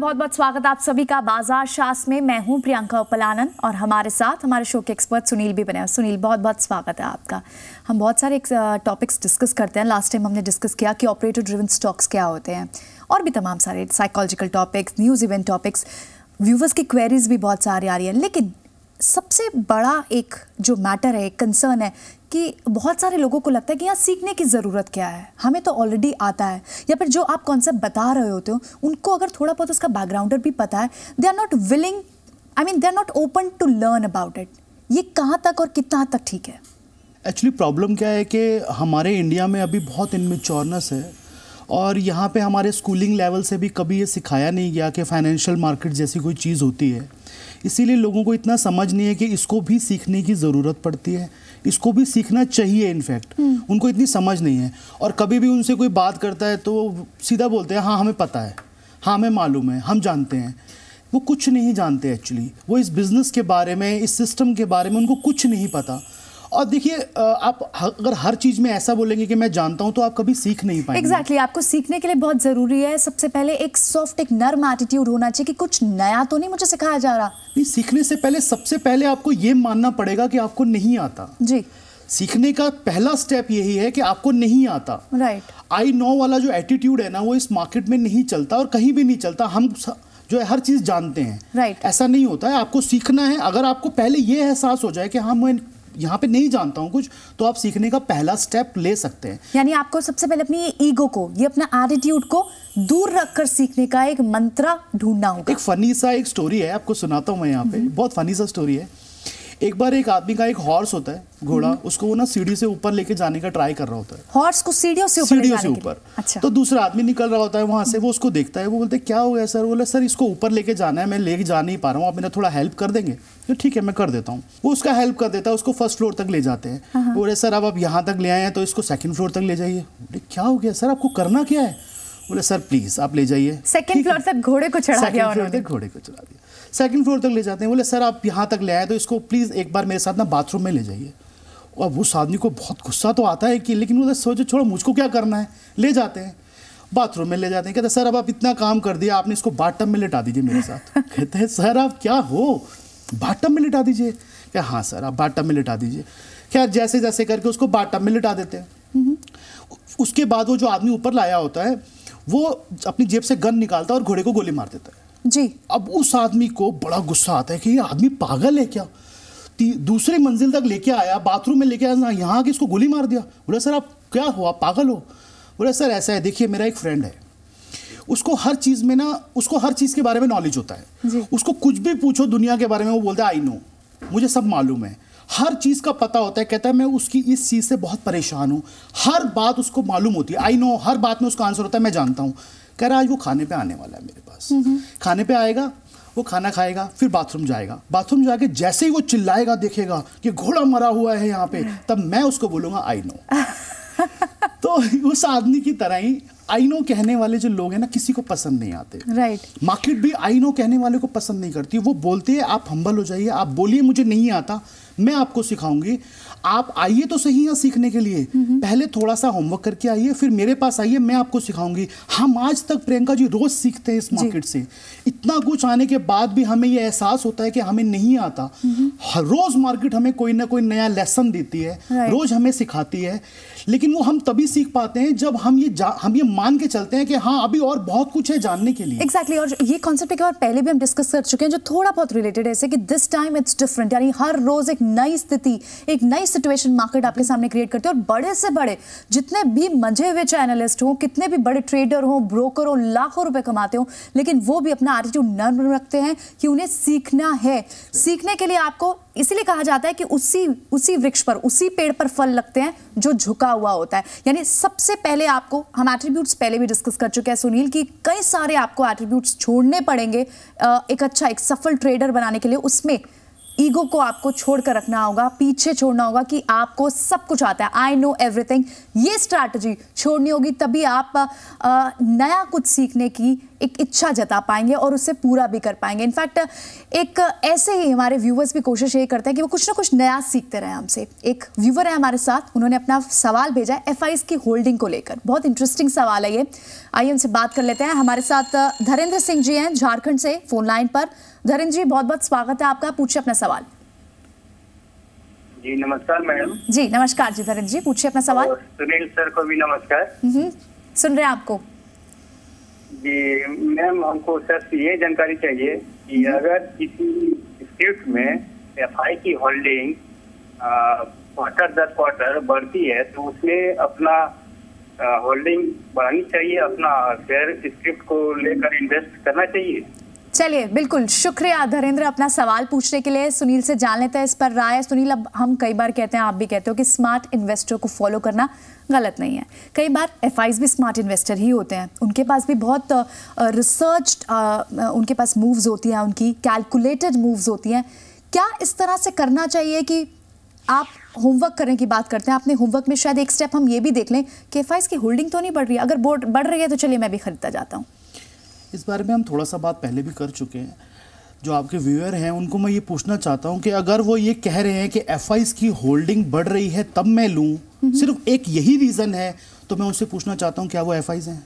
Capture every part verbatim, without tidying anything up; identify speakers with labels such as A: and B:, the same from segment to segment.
A: बहुत बहुत स्वागत आप सभी का बाजार शास्त्र में। मैं हूं प्रियंका उप्पल आनंद और हमारे साथ हमारे शो के एक्सपर्ट सुनील भी बने हैं। सुनील, बहुत बहुत स्वागत है आपका। हम बहुत सारे टॉपिक्स डिस्कस करते हैं। लास्ट टाइम हमने डिस्कस किया कि ऑपरेटर ड्रिवन स्टॉक्स क्या होते हैं और भी तमाम सारे psychological topics, news event topics. Viewers की क्वेरीज भी बहुत सारी आ रही है, लेकिन सबसे बड़ा एक जो मैटर है, एक कंसर्न है कि बहुत सारे लोगों को लगता है कि यहाँ सीखने की ज़रूरत क्या है, हमें तो ऑलरेडी आता है, या फिर जो आप कॉन्सेप्ट बता रहे होते हो उनको अगर थोड़ा बहुत उसका बैकग्राउंडर भी पता है, they are not willing, I mean they are not open to learn about it. ये कहाँ तक और कितना तक ठीक है?
B: एक्चुअली प्रॉब्लम क्या है कि हमारे इंडिया में अभी बहुत इनमेच्योरनेस है और यहाँ पे हमारे स्कूलिंग लेवल से भी कभी ये सिखाया नहीं गया कि फाइनेंशियल मार्केट जैसी कोई चीज़ होती है। इसीलिए लोगों को इतना समझ नहीं है कि इसको भी सीखने की ज़रूरत पड़ती है, इसको भी सीखना चाहिए। इनफैक्ट उनको इतनी समझ नहीं है और कभी भी उनसे कोई बात करता है तो सीधा बोलते हैं हाँ हमें पता है, हाँ हमें मालूम है, हम जानते हैं। वो कुछ नहीं जानते एक्चुअली। वो इस बिज़नेस के बारे में, इस सिस्टम के बारे में उनको कुछ नहीं पता। और देखिए, आप अगर हर चीज़ में ऐसा बोलेंगे कि मैं जानता हूं तो आप कभी सीख नहीं पाएंगे।
A: एग्जैक्टली exactly, आपको सीखने के लिए बहुत ज़रूरी है सबसे पहले एक सॉफ्ट, एक नर्म एटीट्यूड होना चाहिए कि कुछ नया तो नहीं मुझे सिखाया जा रहा।
B: नहीं, सीखने से पहले सबसे पहले आपको ये मानना पड़ेगा कि आपको नहीं आता।
A: जी,
B: सीखने का पहला स्टेप यही है कि आपको नहीं आता।
A: राइट।
B: आई नो वाला जो एटीट्यूड है ना, वो इस मार्केट में नहीं चलता और कहीं भी नहीं चलता। हम जो है हर चीज़ जानते हैं,
A: राइट right.
B: ऐसा नहीं होता है। आपको सीखना है। अगर आपको पहले ये एहसास हो जाए कि हाँ मैं यहाँ पे नहीं जानता हूँ कुछ, तो आप सीखने का पहला स्टेप ले सकते हैं।
A: यानी आपको सबसे पहले अपनी ये ईगो को, ये अपना एटीट्यूड को दूर रखकर सीखने का एक मंत्र ढूंढना होगा।
B: एक फनी सा एक स्टोरी है, आपको सुनाता हूँ मैं यहाँ पे। बहुत फनी सा स्टोरी है। एक बार एक आदमी का एक हॉर्स होता है, घोड़ा, उसको वो ना सीढ़ी से ऊपर लेके जाने का ट्राई कर रहा होता है।
A: हॉर्स को सीढ़ियों से ऊपर
B: सीढ़ियों से ऊपर।
A: अच्छा।
B: तो दूसरा आदमी निकल रहा होता है वहां से, वो उसको देखता है, वो बोलते क्या हो गया सर? बोले सर इसको ऊपर लेके जाना है, मैं लेके जा नहीं पा रहा हूँ, आप मेरा थोड़ा हेल्प कर देंगे? तो ठीक है मैं कर देता हूँ। वो उसका हेल्प कर देता है, उसको फर्स्ट फ्लोर तक ले जाते हैं। बोले सर अब आप यहाँ तक ले आए हैं तो इसको सेकंड फ्लोर तक ले जाइए। बोले क्या हो गया सर, आपको करना क्या है? बोले सर प्लीज आप ले जाइए।
A: सेकंड फ्लोर तक घोड़े को चढ़ा दिया उन्होंने।
B: घोड़े को चढ़ा दिया, सेकंड फ्लोर तक ले जाते हैं। बोले सर आप यहाँ तक ले आए तो इसको प्लीज एक बार मेरे साथ ना बाथरूम में ले जाइए। और उस आदमी को बहुत गुस्सा तो आता है कि, लेकिन वो सोचे छोड़ो मुझको क्या करना है, ले जाते हैं बाथरूम में ले जाते हैं। कहते हैं सर अब आप इतना काम कर दिया, आपने इसको बाथटब में लिटा दीजिए मेरे साथ। कहते हैं सर आप क्या हो, बाथटब में लिटा दीजिए? क्या हाँ सर आप बाथटब में लिटा दीजिए। क्या जैसे जैसे करके उसको बाथटब में लिटा देते हैं। उसके बाद वो जो आदमी ऊपर लाया होता है वो अपनी जेब से गन निकालता है और घोड़े को गोली मार देता है। जी। अब उस आदमी को बड़ा गुस्सा आता है कि ये आदमी पागल है क्या, दूसरी मंजिल तक लेके आया, बाथरूम में लेके आया, यहाँ आके इसको गोली मार दिया। बोला सर आप क्या हो, आप पागल हो? बोला सर ऐसा है, देखिए मेरा एक फ्रेंड है, उसको हर चीज़ में ना, उसको हर चीज़ के बारे में नॉलेज होता है। उसको कुछ भी पूछो दुनिया के बारे में, वो बोलता है आई नो, मुझे सब मालूम है, हर चीज़ का पता होता है। कहता है मैं उसकी इस चीज़ से बहुत परेशान हूँ, हर बात उसको मालूम होती है, आई नो, हर बात में उसका आंसर होता है, मैं जानता हूँ। कह रहा आज वो खाने पे आने वाला है मेरे पास। खाने पे आएगा, वो खाना खाएगा, फिर बाथरूम जाएगा। बाथरूम जाके जैसे ही वो चिल्लाएगा, देखेगा कि घोड़ा मरा हुआ है यहाँ पे, तब मैं उसको बोलूँगा आई नो। तो उस आदमी की तरह ही आई नो कहने वाले जो लोग हैं ना, किसी को पसंद नहीं आते। Right right. मार्केट भी आई नो कहने वाले को पसंद नहीं करती। वो बोलती है आप हम्बल हो जाइए, आप बोलिए मुझे नहीं आता, मैं आपको सिखाऊंगी, आप आइए तो सही यहाँ सीखने के लिए, पहले थोड़ा सा होमवर्क करके आइए, फिर मेरे पास आइए, मैं आपको सिखाऊंगी। हम आज तक प्रियंका जी रोज सीखते हैं इस मार्केट से। इतना कुछ आने के बाद भी हमें ये एहसास होता है कि हमें नहीं आता। हर रोज मार्केट हमें कोई ना कोई नया लेसन देती है, रोज हमें सिखाती है, लेकिन वो हम तभी सीख पाते हैं जब हम ये हम ये मान के चलते हैं कि हाँ अभी और बहुत कुछ है जानने के लिए।
A: एग्जैक्टली exactly, और ये कॉन्सेप्ट एक बार पहले भी हम डिस्कस कर चुके हैं जो थोड़ा बहुत रिलेटेड है, कि दिस टाइम इट्स डिफरेंट। यानी हर रोज एक नई स्थिति, एक नई सिचुएशन मार्केट आपके सामने क्रिएट करते हैं। और बड़े से बड़े जितने भी मंझे हुए एनालिस्ट हो, कितने भी बड़े ट्रेडर हो, ब्रोकर हो, लाखों रुपए कमाते हो, लेकिन वो भी अपना एटीट्यूड नर्म रखते हैं कि उन्हें सीखना है। सीखने के लिए आपको इसीलिए कहा जाता है कि उसी उसी वृक्ष पर, उसी पेड़ पर फल लगते हैं जो झुका हुआ होता है। यानी सबसे पहले आपको, हम एट्रीब्यूट्स पहले भी डिस्कस कर चुके हैं सुनील, कि कई सारे आपको एट्रीब्यूट्स छोड़ने पड़ेंगे एक अच्छा, एक सफल ट्रेडर बनाने के लिए। उसमें ईगो को आपको छोड़कर रखना होगा, पीछे छोड़ना होगा कि आपको सब कुछ आता है, आई नो एवरीथिंग। ये स्ट्रैटेजी छोड़नी होगी, तभी आप आ, नया कुछ सीखने की एक इच्छा जता पाएंगे और उससे पूरा भी कर पाएंगे। इनफैक्ट एक ऐसे ही हमारे व्यूवर्स भी कोशिश ये करते हैं कि वो कुछ ना कुछ नया सीखते रहे हमसे। एक व्यूवर है हमारे साथ, उन्होंने अपना सवाल भेजा है एफआईज की होल्डिंग को लेकर। बहुत इंटरेस्टिंग सवाल है ये, आइए उनसे बात कर लेते हैं। हमारे साथ धीरेन्द्र सिंह जी हैं झारखंड से फोन लाइन पर। धीरेन्द्र जी बहुत बहुत स्वागत है आपका, पूछिए अपना सवाल।
C: जी नमस्कार मैडम।
A: जी नमस्कार जी धीरेन्द्र जी, पूछिए अपना सवाल।
C: सुनील सर को भी नमस्कार।
A: सुन रहे हैं आपको।
C: जी मैम, हमको सर ये जानकारी चाहिए कि अगर किसी स्क्रिप्ट में एफआई की होल्डिंग क्वार्टर दर क्वार्टर बढ़ती है तो उसमें अपना होल्डिंग बढ़ानी चाहिए, अपना शेयर स्क्रिप्ट को लेकर इन्वेस्ट करना चाहिए।
A: चलिए बिल्कुल, शुक्रिया धीरेन्द्र अपना सवाल पूछने के लिए। सुनील से जान लेते हैं इस पर राय। सुनील, अब हम कई बार कहते हैं, आप भी कहते हो कि स्मार्ट इन्वेस्टर को फॉलो करना गलत नहीं है। कई बार एफआईज भी स्मार्ट इन्वेस्टर ही होते हैं, उनके पास भी बहुत रिसर्च उनके पास मूव्स होती हैं, उनकी कैलकुलेटेड मूव्स होती हैं। क्या इस तरह से करना चाहिए कि आप होमवर्क करने की बात करते हैं, आपने होमवर्क में शायद एक स्टेप हम ये भी देख लें कि एफआईज की होल्डिंग तो नहीं बढ़ रही है, अगर बढ़ रही है तो चलिए मैं भी खरीदता जाता हूँ।
B: इस बारे में हम थोड़ा सा बात पहले भी कर चुके हैं। जो आपके व्यूअर हैं उनको मैं ये पूछना चाहता हूँ कि अगर वो ये कह रहे हैं कि एफआईज की होल्डिंग बढ़ रही है तब मैं लूँ, सिर्फ एक यही रीज़न है, तो मैं उनसे पूछना चाहता हूँ क्या वो एफआईज हैं?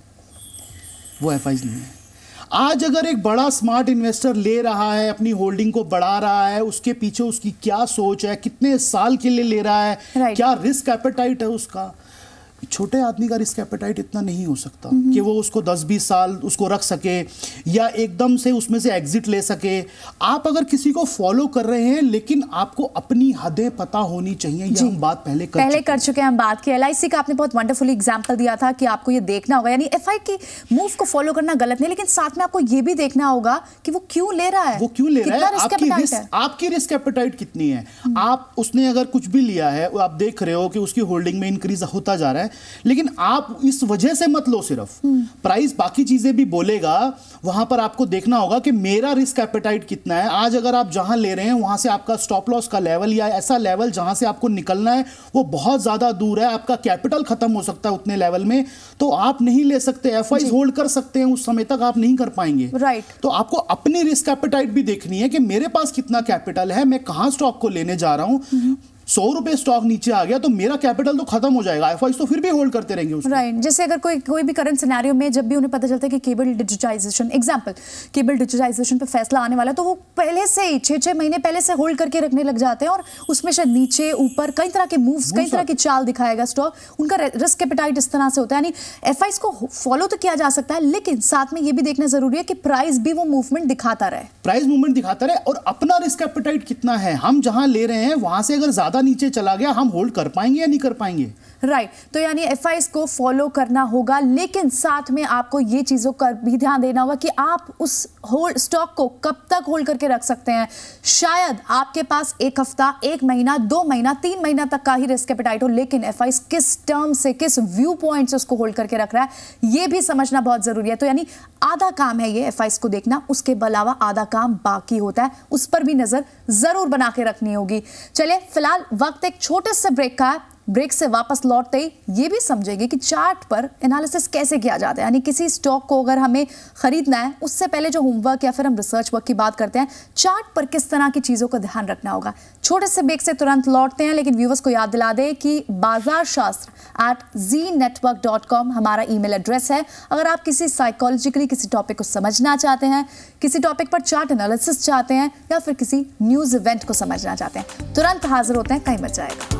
B: वो एफआईज नहीं है। आज अगर एक बड़ा स्मार्ट इन्वेस्टर ले रहा है, अपनी होल्डिंग को बढ़ा रहा है, उसके पीछे उसकी क्या सोच है, कितने साल के लिए ले रहा है, right. क्या रिस्क एपेटाइट है उसका। छोटे आदमी का रिस्क एपेटाइट इतना नहीं हो सकता कि वो उसको दस बीस साल उसको रख सके या एकदम से उसमें से एग्जिट ले सके। आप अगर किसी को फॉलो कर रहे हैं लेकिन आपको अपनी हदें पता होनी चाहिए। ये हम बात पहले कर
A: पहले कर चुके हैं हम बात की। एलआईसी का आपने बहुत वंडरफुली एग्जांपल दिया था कि आपको ये देखना होगा, यानी एफआई की मूव को फॉलो करना गलत नहीं, लेकिन साथ में आपको ये भी देखना होगा कि वो क्यों ले रहा है,
B: वो क्यों ले रहा है, आपकी रिस्क आपकी रिस्क एपेटाइट कितनी है। आप उसने अगर कुछ भी लिया है, आप देख रहे हो कि उसकी होल्डिंग में इंक्रीज होता जा रहा है, लेकिन आप इस वजह से मत लो। सिर्फ प्राइस बाकी चीजें भी बोलेगा, वहां पर आपको देखना होगा कि मेरा रिस्क एपेटाइट कितना है। आज अगर आप जहां ले रहे हैं वहां से आपका स्टॉप लॉस का लेवल या ऐसा लेवल जहां से आपको निकलना है वो बहुत ज्यादा दूर है, आपका कैपिटल खत्म हो सकता है उतने लेवल में, तो आप नहीं ले सकते। एफआईज होल्ड कर सकते हैं, उस समय तक आप नहीं कर पाएंगे।
A: Right right.
B: तो आपको अपनी रिस्क एपेटाइट भी देखनी है कि मेरे पास कितना कैपिटल है, मैं कहां स्टॉक को लेने जा रहा हूं। सौ रुपए स्टॉक नीचे आ गया तो मेरा कैपिटल तो खत्म हो जाएगा, एफआईज तो फिर भी होल्ड करते रहेंगे उसको।
A: Right right. जैसे अगर कोई कोई भी करंट सिनेरियो में जब भी उन्हें पता चलता है कि cable digitisation, example cable digitisation पे फैसला आने वाला है, तो वो पहले से ही छह छह महीने पहले से होल्ड करके रखने लग जाते हैं और उसमें शायद नीचे ऊपर कई तरह के मूव्स, कई तरह की चाल दिखाएगा स्टॉक। उनका रिस्क एपेटाइट इस तरह से होता है। यानी एफआईज को फॉलो तो किया जा सकता है, लेकिन साथ में ये भी देखना जरूरी है कि प्राइस भी वो मूवमेंट दिखाता रहे,
B: प्राइस मूवमेंट दिखाता रहे और अपना रिस्क एपेटाइट कितना है। हम जहां ले रहे हैं वहां से अगर ज्यादा नीचे चला गया, हम होल्ड कर पाएंगे या नहीं कर पाएंगे।
A: Right right. तो यानी एफआईज को फॉलो करना होगा, लेकिन साथ में आपको ये चीजों का भी ध्यान देना होगा कि आप उस होल्ड स्टॉक को कब तक होल्ड करके रख सकते हैं। शायद आपके पास एक हफ्ता, एक महीना, दो महीना, तीन महीना तक का ही रिस्क एपेटाइट हो, लेकिन एफआईज किस टर्म से, किस व्यू पॉइंट से उसको होल्ड करके रख रहा है, ये भी समझना बहुत जरूरी है। तो यानी आधा काम है ये एफआईज को देखना, उसके अलावा आधा काम बाकी होता है, उस पर भी नजर जरूर बना के रखनी होगी। चलिए फिलहाल वक्त एक छोटे से ब्रेक का है। ब्रेक से वापस लौटते ही ये भी समझेंगे कि चार्ट पर एनालिसिस कैसे किया जाता है, यानी किसी स्टॉक को अगर हमें खरीदना है उससे पहले जो होमवर्क या फिर हम रिसर्च वर्क की बात करते हैं, चार्ट पर किस तरह की चीजों का ध्यान रखना होगा। छोटे से ब्रेक से तुरंत लौटते हैं, लेकिन व्यूवर्स को याद दिला दे कि Bazaar Shastra at Zee network dot com हमारा ईमेल एड्रेस है। अगर आप किसी साइकोलॉजिकली किसी टॉपिक को समझना चाहते हैं, किसी टॉपिक पर चार्ट एनालिसिस चाहते हैं या फिर किसी न्यूज इवेंट को समझना चाहते हैं, तुरंत हाजिर होते हैं, कहीं मत जाएगा।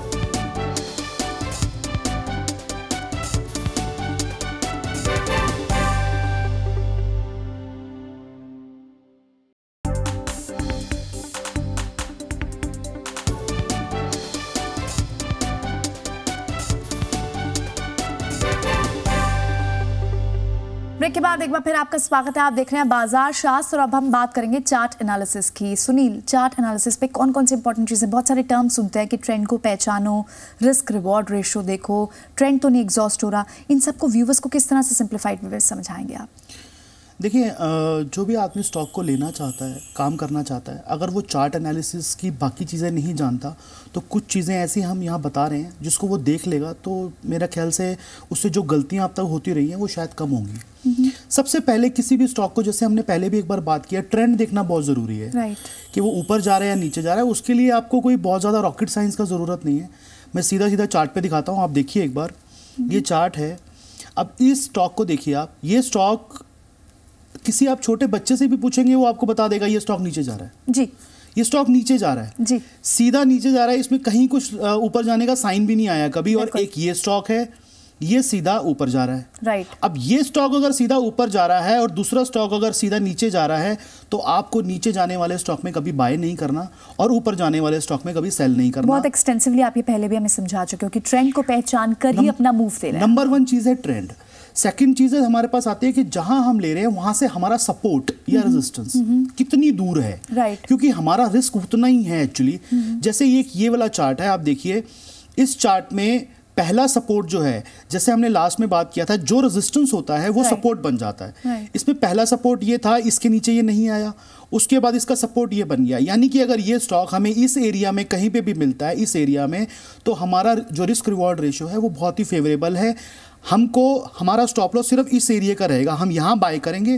A: ब्रेक के बाद एक बार फिर आपका स्वागत है। आप देख रहे हैं बाजार शास्त्र और अब हम बात करेंगे चार्ट एनालिसिस की। सुनील, चार्ट एनालिसिस पे कौन कौन सी इंपॉर्टेंट चीज़ें, बहुत सारे टर्म सुनते हैं कि ट्रेंड को पहचानो, रिस्क रिवॉर्ड रेशो देखो, ट्रेंड तो नहीं एग्जॉस्ट हो रहा, इन सबको व्यूवर्स को किस तरह से सिंप्लीफाइड वे समझाएंगे आप?
B: देखिए, जो भी आदमी स्टॉक को लेना चाहता है, काम करना चाहता है, अगर वो चार्ट एनालिसिस की बाकी चीज़ें नहीं जानता तो कुछ चीज़ें ऐसी हम यहाँ बता रहे हैं जिसको वो देख लेगा तो मेरा ख्याल से उससे जो गलतियाँ अब तक होती रही हैं वो शायद कम होंगी। सबसे पहले किसी भी स्टॉक को, जैसे हमने पहले भी एक बार बात किया, ट्रेंड देखना बहुत ज़रूरी है right. कि वो ऊपर जा रहा है या नीचे जा रहा है। उसके लिए आपको कोई बहुत ज़्यादा रॉकेट साइंस का ज़रूरत नहीं है। मैं सीधा सीधा चार्ट पे दिखाता हूँ, आप देखिए एक बार। ये चार्ट है। अब इस स्टॉक को देखिए आप, ये स्टॉक किसी आप छोटे बच्चे से भी पूछेंगे वो आपको बता देगा ये स्टॉक नीचे जा रहा है
A: जी,
B: ये स्टॉक नीचे जा रहा है
A: जी, सीधा
B: नीचे जा रहा है। इसमें कहीं कुछ ऊपर जाने का साइन भी नहीं आया कभी। और एक ये स्टॉक है, ये सीधा ऊपर जा रहा है
A: राइट right.
B: अब ये स्टॉक अगर सीधा ऊपर जा रहा है और दूसरा स्टॉक अगर सीधा नीचे जा रहा है तो आपको नीचे जाने वाले स्टॉक में कभी बाय नहीं करना और ऊपर जाने वाले स्टॉक में कभी सेल नहीं करना।
A: बहुत एक्सटेंसिवली आप ये पहले भी हमें समझा चुके हो कि ट्रेंड को पहचान कर ही अपना मूव देना है।
B: नंबर वन चीज है ट्रेंड। सेकंड चीज है हमारे पास आती है कि जहां हम ले रहे हैं वहां से हमारा सपोर्ट या रेजिस्टेंस कितनी दूर है
A: right.
B: क्योंकि हमारा रिस्क उतना ही है एक्चुअली। जैसे ये ये वाला चार्ट है, आप देखिए इस चार्ट में पहला सपोर्ट जो है, जैसे हमने लास्ट में बात किया था, जो रेजिस्टेंस होता है वो
A: right.
B: सपोर्ट बन जाता है
A: right.
B: इसमें पहला सपोर्ट ये था, इसके नीचे ये नहीं आया, उसके बाद इसका सपोर्ट ये बन गया। यानी कि अगर ये स्टॉक हमें इस एरिया में कहीं पे भी मिलता है, इस एरिया में, तो हमारा जो रिस्क रिवॉर्ड रेशियो है वो बहुत ही फेवरेबल है। हमको हमारा स्टॉप लॉस सिर्फ इस एरिया का रहेगा, हम यहाँ बाय करेंगे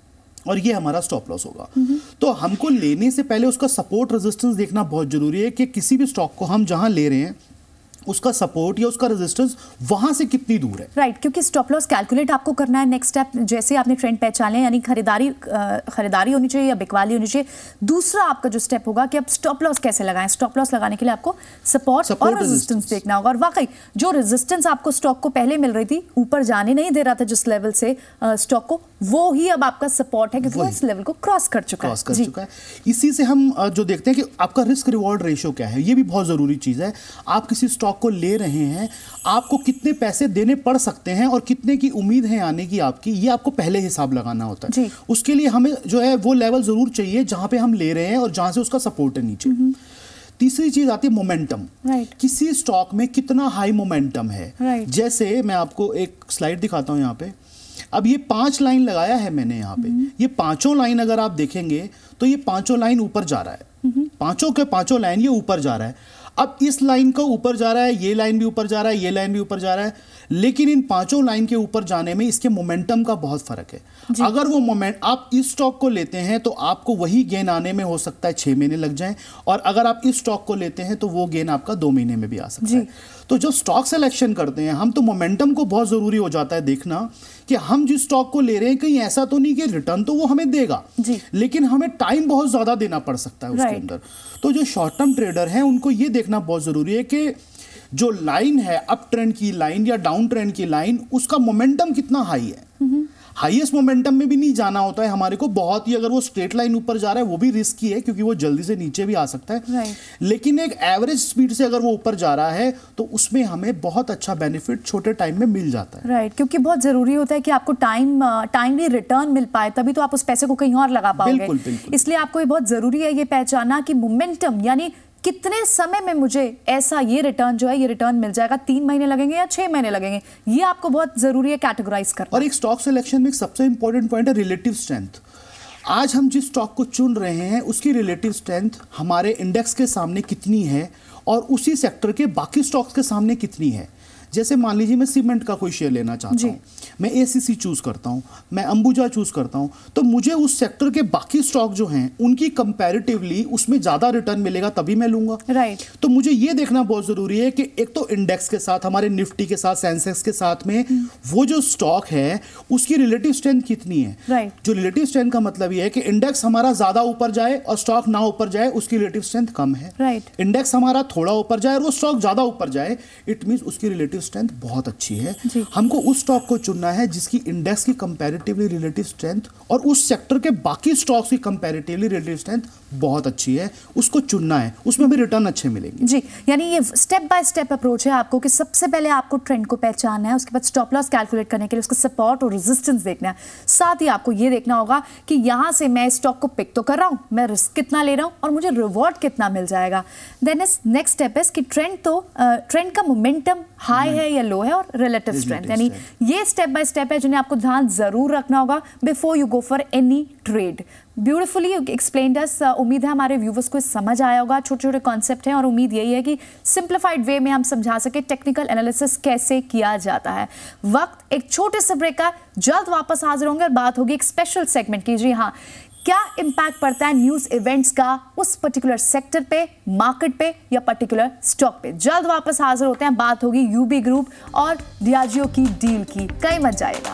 B: और ये हमारा स्टॉप लॉस होगा। तो हमको लेने से पहले उसका सपोर्ट रेजिस्टेंस देखना बहुत जरूरी है कि किसी भी स्टॉक को हम जहाँ ले रहे हैं उसका सपोर्ट या उसका रेजिस्टेंस वहां से कितनी दूर है।
A: राइट right, क्योंकि स्टॉप लॉस कैलकुलेट आपको करना है। नेक्स्ट स्टेप, जैसे आपने ट्रेंड पहचान लिया, यानी खरीदारी खरीदारी होनी चाहिए या बिकवाली होनी चाहिए। दूसरा आपका जो स्टेप होगा कि आप स्टॉप लॉस कैसे लगाएं। स्टॉप लॉस लगाने के लिए आपको सपोर्ट और रेजिस्टेंस देखना होगा। और वाकई जो रेजिस्टेंस आपको स्टॉक को पहले मिल रही थी, ऊपर जाने नहीं दे रहा था जिस लेवल से स्टॉक को, वो ही अब आपका सपोर्ट है क्योंकि वो इस लेवल को क्रॉस कर चुका
B: क्रॉस कर चुका है। इसी से हम जो देखते हैं कि आपका रिस्क रिवॉर्ड रेशियो क्या है, ये भी बहुत जरूरी चीज है। आप किसी स्टॉक को ले रहे हैं, आपको कितने पैसे देने पड़ सकते हैं और कितने की उम्मीद है आने की आपकी, ये आपको पहले हिसाब लगाना होता है। उसके लिए हमें जो है वो लेवल जरूर चाहिए जहां पे हम ले रहे हैं और जहां से उसका सपोर्ट है नीचे। तीसरी चीज आती है मोमेंटम।
A: right.
B: किसी स्टॉक में कितना हाई मोमेंटम है।
A: right.
B: जैसे मैं आपको एक स्लाइड दिखाता हूं यहाँ पे। अब ये पांच लाइन लगाया है मैंने यहाँ पे, ये पांचों लाइन अगर आप देखेंगे तो ये पांचों लाइन ऊपर जा रहा है, पांचों के पांचों लाइन ये ऊपर जा रहा है। अब इस लाइन का ऊपर जा रहा है, ये लाइन भी ऊपर जा रहा है, ये लाइन भी ऊपर जा रहा है, लेकिन इन पांचों लाइन के ऊपर जाने में इसके मोमेंटम का बहुत फर्क है। अगर वो मोमेंट आप इस स्टॉक को लेते हैं तो आपको वही गेन आने में हो सकता है छह महीने लग जाएं, और अगर आप इस स्टॉक को लेते हैं तो वो गेन आपका दो महीने में भी आ सकता है। तो जब स्टॉक सिलेक्शन करते हैं हम, तो मोमेंटम को बहुत जरूरी हो जाता है देखना कि हम जिस स्टॉक को ले रहे हैं कहीं ऐसा तो नहीं कि रिटर्न तो वो हमें देगा, लेकिन हमें टाइम बहुत ज्यादा देना पड़ सकता है उसके अंदर। तो जो शॉर्ट टर्म ट्रेडर हैं उनको ये देखना बहुत जरूरी है कि जो लाइन है, अप ट्रेंड की लाइन या डाउन ट्रेंड की लाइन, उसका मोमेंटम कितना हाई है। हाईएस्ट मोमेंटम में भी नहीं जाना होता है हमारे को बहुत ही। अगर वो स्ट्रेट लाइन ऊपर जा रहा है वो भी रिस्की है क्योंकि वो जल्दी से नीचे भी आ सकता है।
A: right.
B: लेकिन एक एवरेज स्पीड से अगर वो ऊपर जा रहा है तो उसमें हमें बहुत अच्छा बेनिफिट छोटे टाइम में मिल जाता है।
A: Right right. क्योंकि बहुत जरूरी होता है कि आपको टाइम टाइमली रिटर्न मिल पाए, तभी तो आप उस पैसे को कहीं और लगा पाओगे।
B: बिल्कुल, बिल्कुल।
A: इसलिए आपको ये बहुत जरूरी है ये पहचानना कि मोमेंटम यानी कितने समय में मुझे ऐसा ये रिटर्न जो है ये रिटर्न मिल जाएगा। तीन महीने लगेंगे या छह महीने लगेंगे, ये आपको बहुत जरूरी है कैटेगराइज करना।
B: और एक स्टॉक सिलेक्शन में एक सबसे इंपॉर्टेंट पॉइंट है रिलेटिव स्ट्रेंथ। आज हम जिस स्टॉक को चुन रहे हैं उसकी रिलेटिव स्ट्रेंथ हमारे इंडेक्स के सामने कितनी है और उसी सेक्टर के बाकी स्टॉक्स के सामने कितनी है। जैसे मान लीजिए मैं सीमेंट का कोई शेयर लेना चाहता हूँ, मैं एसीसी चूज करता हूँ, मैं अंबुजा चूज करता हूँ, तो मुझे उस सेक्टर के बाकी स्टॉक जो हैं उनकी कंपैरेटिवली उसमें ज्यादा रिटर्न मिलेगा तभी मैं लूंगा।
A: Right right.
B: तो मुझे ये देखना बहुत जरूरी है कि एक तो इंडेक्स के साथ, हमारे निफ्टी के साथ, सेंसेक्स के साथ में hmm. वो जो स्टॉक है उसकी रिलेटिव स्ट्रेंथ कितनी है।
A: right.
B: जो रिलेटिव स्ट्रेंथ का मतलब ये है कि इंडेक्स हमारा ज्यादा ऊपर जाए और स्टॉक ना ऊपर जाए, उसकी रिलेटिव स्ट्रेंथ कम है।
A: right.
B: इंडेक्स हमारा थोड़ा ऊपर जाए और वो स्टॉक ज्यादा ऊपर जाए, इट मींस उसकी रिलेटिव स्ट्रेंथ बहुत अच्छी है। हमको उस स्टॉक को चुनना है जिसकी इंडेक्स की कंपैरेटिवली रिलेटिव स्ट्रेंथ और उस सेक्टर के बाकी स्टॉक्स की कंपैरेटिवली रिलेटिव स्ट्रेंथ बहुत अच्छी है, उसको चुनना है, उसमें भी रिटर्न अच्छे मिलेंगे।
A: जी, यानी ये स्टेप बाय स्टेप अप्रोच है आपको कि सबसे पहले आपको ट्रेंड को पहचानना है, उसके बाद स्टॉप लॉस कैलकुलेट करने के लिए उसका सपोर्ट और रेजिस्टेंस देखना है। साथ ही आपको ये देखना होगा कि यहां से मैं स्टॉक को पिक तो कर रहा हूं, मैं रिस्क कितना ले रहा हूं और मुझे रिवॉर्ड कितना मिल जाएगा। Then is next step is कि ट्रेंड तो ट्रेंड का मोमेंटम हाई है या लो है, और रिलेटिव स्ट्रेंथ, यानी ये स्टेप बाय स्टेप है जिन्हें आपको ध्यान जरूर रखना होगा before you go for any trade. Beautifully explained us. उम्मीद है हमारे व्यूवर्स को समझ आया होगा, छोटे छोटे कॉन्सेप्ट हैं और उम्मीद यही है कि सिंप्लीफाइड वे में हम समझा सके टेक्निकल एनालिसिस कैसे किया जाता है। वक्त एक छोटे से ब्रेक का, जल्द वापस हाजिर होंगे और बात होगी एक स्पेशल सेगमेंट की। जी हाँ, क्या इम्पैक्ट पड़ता है न्यूज इवेंट्स का उस पर्टिकुलर सेक्टर पे, मार्केट पे या पर्टिकुलर स्टॉक पे। जल्द वापस हाजिर होते हैं, बात होगी यूबी ग्रुप और डियाजियो की डील की। कहीं मत जाएगा।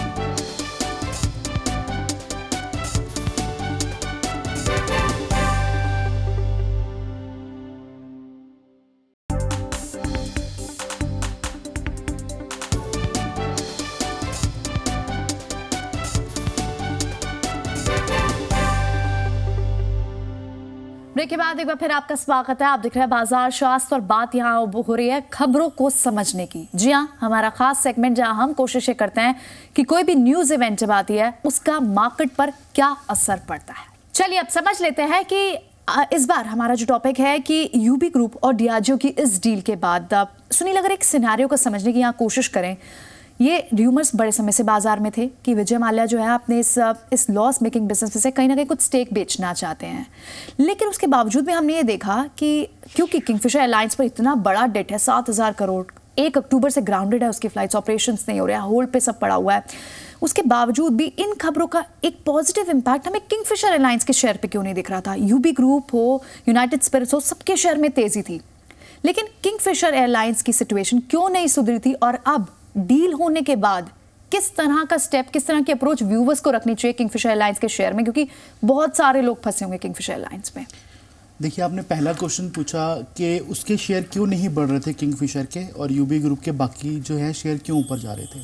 A: ब्रेक के बाद एक बार फिर आपका स्वागत है। आप देख रहे हैं बाजार शास्त्र और बात यहाँ हो रही है खबरों को समझने की। जी हाँ, हमारा खास सेगमेंट जहाँ हम कोशिशें करते हैं कि कोई भी न्यूज इवेंट जब आती है उसका मार्केट पर क्या असर पड़ता है। चलिए अब समझ लेते हैं कि इस बार हमारा जो टॉपिक है कि यूबी ग्रुप और डियाजियो की इस डील के बाद सुनील, अगर एक सिनेरियो को समझने की यहाँ कोशिश करें, ये र्यूमर्स बड़े समय से बाजार में थे कि विजय माल्या जो है अपने इस इस लॉस मेकिंग बिजनेस में से कहीं ना कहीं कुछ स्टेक बेचना चाहते हैं, लेकिन उसके बावजूद भी हमने ये देखा कि क्योंकि किंगफिशर एयरलाइंस पर इतना बड़ा डेट है, सात हज़ार करोड़, एक अक्टूबर से ग्राउंडेड है, उसकी फ्लाइट्स ऑपरेशंस नहीं हो रहे हैं, होल्ड पे सब पड़ा हुआ है, उसके बावजूद भी इन खबरों का एक पॉजिटिव इंपैक्ट हमें किंगफिशर एयरलाइंस के शेयर पे क्यों नहीं दिख रहा था। यूबी ग्रुप हो, यूनाइटेड स्पिरिट्स हो, सबके शेयर में तेजी थी, लेकिन किंगफिशर एयरलाइंस की सिचुएशन क्यों नहीं सुधरी थी। और अब डील होने के बाद किस तरह का स्टेप, किस तरह की अप्रोच व्यूवर्स को रखनी चाहिए किंगफिशर एयरलाइंस के शेयर में, क्योंकि बहुत सारे लोग फंसे होंगे किंगफिशर एयरलाइंस में।
B: देखिए, आपने पहला क्वेश्चन पूछा कि उसके शेयर क्यों नहीं बढ़ रहे थे किंगफिशर के, और यूबी ग्रुप के बाकी जो है शेयर क्यों ऊपर जा रहे थे।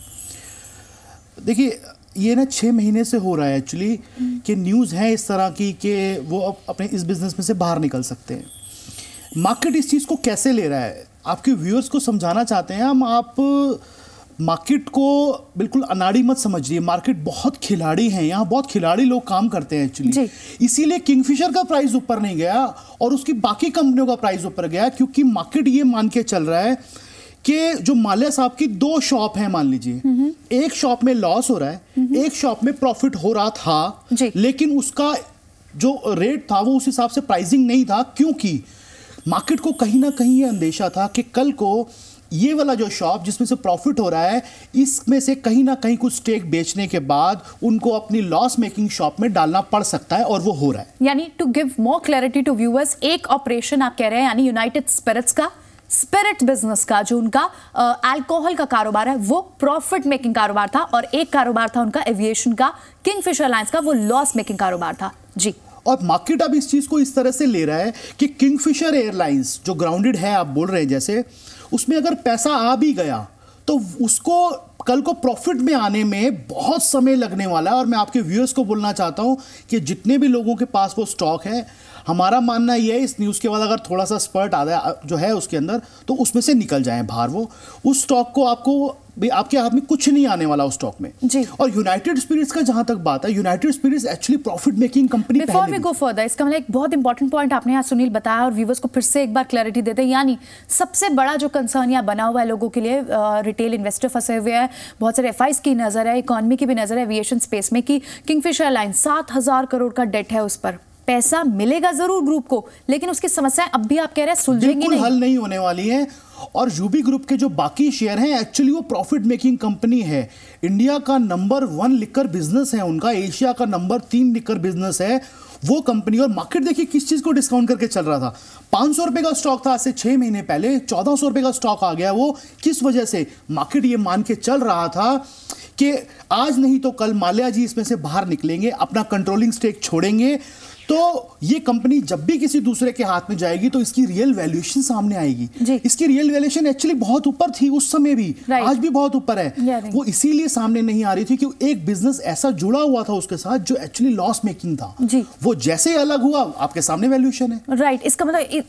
B: देखिए, ये ना छः महीने से हो रहा है एक्चुअली कि न्यूज़ है इस तरह की कि वो अब अपने इस बिजनेस में से बाहर निकल सकते हैं। मार्केट इस चीज़ को कैसे ले रहा है, आपके व्यूअर्स को समझाना चाहते हैं हम। आप मार्केट को बिल्कुल अनाड़ी मत समझिए, मार्केट बहुत खिलाड़ी हैं, यहाँ बहुत खिलाड़ी लोग काम करते हैं एक्चुअली। इसीलिए किंगफिशर का प्राइस ऊपर नहीं गया और उसकी बाकी कंपनियों का प्राइस ऊपर गया, क्योंकि मार्केट ये मान के चल रहा है कि जो माल्या साहब की दो शॉप है, मान लीजिए एक शॉप में लॉस हो रहा है, एक शॉप में प्रॉफिट हो रहा था, लेकिन उसका जो रेट था वो उस हिसाब से प्राइसिंग नहीं था, क्योंकि मार्केट को कहीं ना कहीं ये अंदेशा था कि कल को ये वाला जो शॉप जिसमें से प्रॉफिट हो रहा है, इसमें से कहीं ना कहीं कुछ स्टेक बेचने के बाद उनको अपनी लॉस मेकिंग शॉप में डालना पड़ सकता है, और वो हो रहा है।
A: यानी to give more clarity to viewers, एक ऑपरेशन आप कह रहे हैं यानी यूनाइटेड स्पिरिट्स का, स्पिरिट बिजनेस का जो उनका अल्कोहल का कारोबार है वो प्रॉफिट मेकिंग कारोबार था, और एक कारोबार था उनका एविएशन का, किंगफिशर एयरलाइंस का, वो लॉस मेकिंग कारोबार था। जी,
B: और मार्केट अब इस चीज को इस तरह से ले रहा है कि किंगफिशर एयरलाइंस जो ग्राउंडेड है, आप बोल रहे हैं जैसे, उसमें अगर पैसा आ भी गया तो उसको कल को प्रॉफिट में आने में बहुत समय लगने वाला है। और मैं आपके व्यूअर्स को बोलना चाहता हूं कि जितने भी लोगों के पास वो स्टॉक है, हमारा मानना ये है इस न्यूज़ के बाद अगर थोड़ा सा स्पर्ट आ जाए जो है उसके अंदर, तो उसमें से निकल जाए बाहर। वो उस स्टॉक को आपको भी आपके हाथ में कुछ नहीं आने वाला उस स्टॉक में जी। और यूनाइटेड स्पिरिट्स का जहां तक बात है, United Spirits actually profit making company.
A: Before we go further, इसका मतलब एक बहुत इंपॉर्टेंट पॉइंट आपने यहाँ सुनील बताया और व्यूवर्स को फिर से एक बार क्लैरिटी देते हैं। यानी सबसे बड़ा जो कंसर्न यहाँ बना हुआ है लोगों के लिए, रिटेल इन्वेस्टर फंसे हुए हैं, बहुत सारे एफ आईज की नजर है, इकोनॉमी की भी नजर है एविएशन स्पेस में, कि किंगफिशर एयरलाइंस सात हजार करोड़ का डेट है, उस पर पैसा मिलेगा जरूर ग्रुप को, लेकिन उसकी समस्याएं अब भी आप कह रहे हैं सुलझेंगी नहीं,
B: हल नहीं होने वाली है। और यूबी ग्रुप के जो बाकी शेयर हैं, एक्चुअली वो प्रॉफिट मेकिंग कंपनी है। इंडिया का नंबर वन लिकर बिजनेस है उनका, एशिया का नंबर तीन लिकर बिजनेस है वो कंपनी। और मार्केट देखिए किस चीज को डिस्काउंट करके चल रहा था। पांच सौ रुपए का स्टॉक था आज से छह महीने पहले, चौदह सौ रुपए का स्टॉक आ गया। वो किस वजह से? मार्केट ये मान के चल रहा था कि आज नहीं तो कल माल्या जी इसमें से बाहर निकलेंगे, अपना कंट्रोलिंग स्टेक छोड़ेंगे, तो ये कंपनी जब भी किसी दूसरे के हाथ में जाएगी तो इसकी रियल वैल्यूएशन सामने आएगी। इसकी रियल वैल्यूएशन एक्चुअली बहुत ऊपर थी उस समय भी, आज भी बहुत ऊपर है। वो इसीलिए सामने नहीं आ रही थी कि एक बिजनेस ऐसा जुड़ा हुआ था उसके साथ जो एक्चुअली लॉस मेकिंग था। वो जैसे अलग हुआ आपके सामने वैल्यूएशन है।
A: राइट, इसका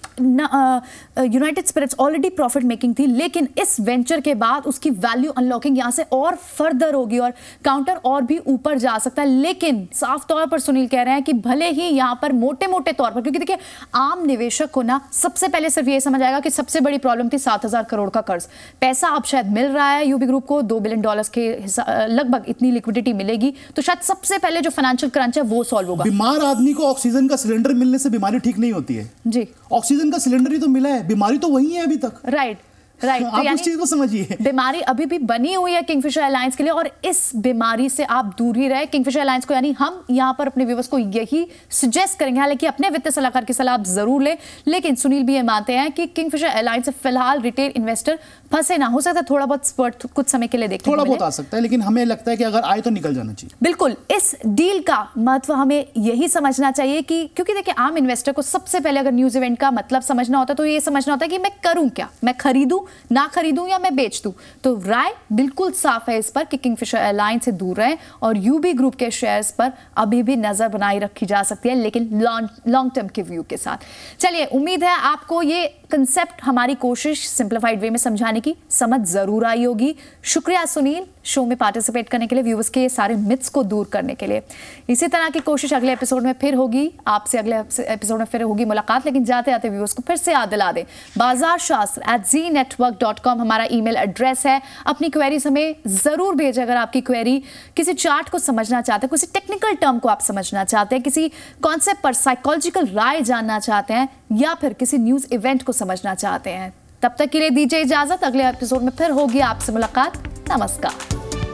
A: मतलब United Spirits already profit making थी, लेकिन इस वेंचर के बाद उसकी वैल्यू अनलॉकिंग यहां से और फर्दर होगी और काउंटर और भी ऊपर जा सकता है। लेकिन साफ तौर पर सुनील कह रहे हैं कि भले ही यहाँ पर मोटे मोटे तौर पर, क्योंकि देखिए आम निवेशक को ना सबसे पहले सिर्फ ये समझ आएगा कि सबसे बड़ी प्रॉब्लम थी सात हजार करोड़ का कर्ज। पैसा अब शायद मिल रहा है यूबी ग्रुप को, दो बिलियन डॉलर्स के लगभग इतनी लिक्विडिटी मिलेगी, तो शायद सबसे पहले जो फाइनेंशियल क्रंच है वो सॉल्व होगा।
B: बीमार आदमी को ऑक्सीजन का सिलेंडर मिलने से बीमारी ठीक नहीं होती है
A: जी,
B: ऑक्सीजन का सिलेंडर ही तो मिला है, बीमारी तो वही है अभी तक।
A: Right right
B: right. तो आप उस चीज को समझिए,
A: बीमारी अभी भी बनी हुई है किंगफिशर एयरलाइंस के लिए, और इस बीमारी से आप दूर ही रहे किंगफिशर एयरलाइंस को। यानी हम यहाँ पर अपने व्यूअर्स को यही सजेस्ट करेंगे, हालांकि अपने वित्तीय सलाहकार की सलाह आप जरूर लें, लेकिन सुनील भी ये मानते हैं कि किंगफिशर एयरलाइंस से फिलहाल रिटेल इन्वेस्टर फंसे ना, हो सकता है थोड़ा बहुत स्पर्ट कुछ समय के लिए देखने
B: थोड़ा बहुत आ सकता है, लेकिन हमें लगता है कि अगर आए तो निकल जाना चाहिए।
A: बिल्कुल, इस डील का महत्व हमें यही समझना चाहिए कि क्योंकि देखिए आम इन्वेस्टर को सबसे पहले अगर न्यूज इवेंट का मतलब समझना होता है तो ये समझना होता है कि मैं करूं क्या, मैं खरीदूं ना खरीदूं या मैं बेच दूं। तो राय बिल्कुल साफ है इस पर कि किंगफिशर एयरलाइंस से दूर रहें, और यूबी ग्रुप के शेयर्स पर अभी भी नजर बनाई रखी जा सकती है, लेकिन लॉन्ग टर्म के व्यू के साथ। चलिए, उम्मीद है आपको ये कंसेप्ट, हमारी कोशिश सिंप्लीफाइड वे में समझाने की समझ जरूर आई होगी। शुक्रिया सुनील, शो में पार्टिसिपेट करने के लिए, व्यूअर्स के सारे मिथ्स को दूर करने के लिए। इसी तरह की कोशिश अगले एपिसोड में फिर होगी, आपसे अगले एपिसोड में फिर होगी मुलाकात, लेकिन जाते जाते व्यूअर्स को फिर से याद दिला दें, Bazaar Shastra at Zee network dot com हमारा ईमेल एड्रेस है। अपनी क्वेरीज हमें जरूर भेजें। अगर आपकी क्वेरी किसी चार्ट को समझना चाहते हैं, किसी टेक्निकल टर्म को आप समझना चाहते हैं, किसी कॉन्सेप्ट पर साइकोलॉजिकल राय जानना चाहते हैं, या फिर किसी न्यूज इवेंट को समझना चाहते हैं, तब तक के लिए दीजिए इजाजत। अगले एपिसोड में फिर होगी आपसे मुलाकात। नमस्कार।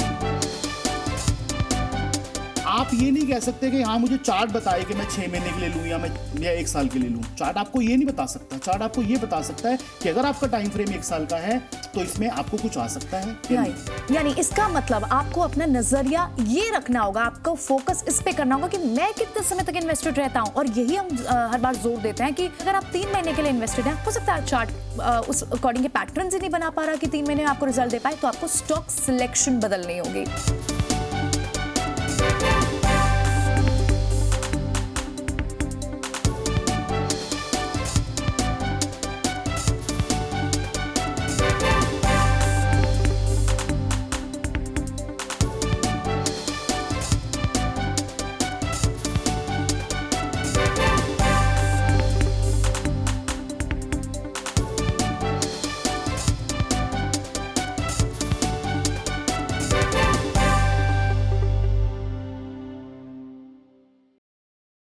B: आप ये नहीं कह सकते कि हाँ मुझे चार्ट बताए कि मैं छह महीने के लिए लूं या मैं या एक साल के लिए लूं। चार्ट आपको ये नहीं बता सकता। चार्ट आपको ये बता सकता है कि अगर आपका टाइम फ्रेम एक साल का है तो इसमें आपको कुछ आ सकता है।
A: यानी इसका मतलब आपको अपना नजरिया ये रखना होगा, आपको फोकस इस पे करना होगा कि मैं कितने समय तक इन्वेस्टेड रहता हूं। और यही हम हर बार जोर देते हैं कि अगर आप तीन महीने के लिए इन्वेस्टेड हैं, हो सकता है चार्ट उस अकॉर्डिंग के पैटर्न ही नहीं बना पा रहा कि तीन महीने में आपको रिजल्ट दे पाए, तो आपको स्टॉक सिलेक्शन बदलनी होगी।